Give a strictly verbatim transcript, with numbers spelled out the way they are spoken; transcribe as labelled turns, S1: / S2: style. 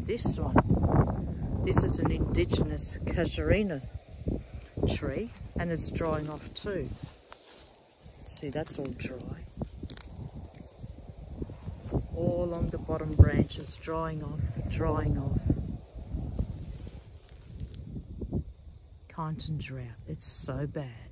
S1: this one. This is an indigenous Casuarina tree, and it's drying off too. See, that's all dry. All along the bottom branches, drying off, drying off. Kyneton drought, it's so bad.